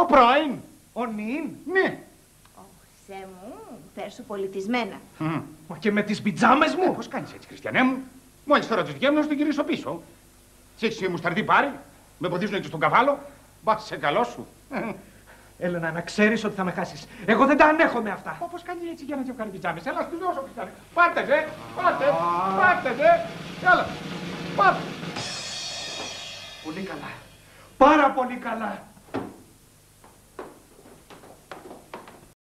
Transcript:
Ο πρώην. Ο νυν. Ναι. Σε μου, φέρσου πολιτισμένα. Μα και με τις πιτζάμες μου. Πώς κάνεις έτσι, Χριστιανέ μου? Μόλις τώρα τους βγαίνω να τον γυρίσω πίσω. Έτσι μου σταρδί πάρει. Με ποδίζουν έτσι στον καβάλο. Μπα σε καλό σου. Έλενα, να ξέρεις ότι θα με χάσεις. Εγώ δεν τα ανέχομαι αυτά. Πώς κάνει έτσι για να τσεφκάρει πιτζάμες? Έλα, στους δώσω, Χριστιανέ. Πάρτε, δε. Πάρτε, δε. Έλα. Πάρτε. Πολύ καλά. Πάρα πολύ καλά.